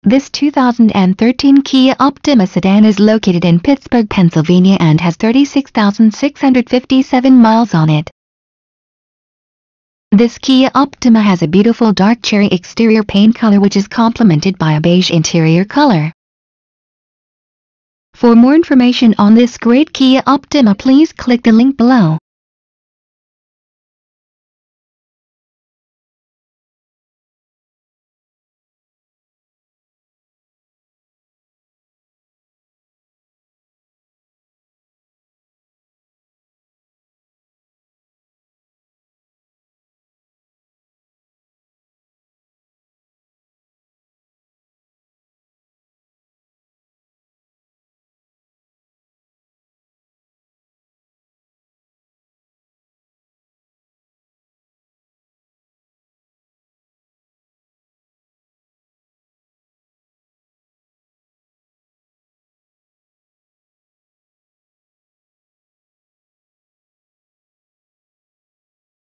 This 2013 Kia Optima sedan is located in Pittsburgh, Pennsylvania and has 36,657 miles on it. This Kia Optima has a beautiful dark cherry exterior paint color which is complemented by a beige interior color. For more information on this great Kia Optima, please click the link below.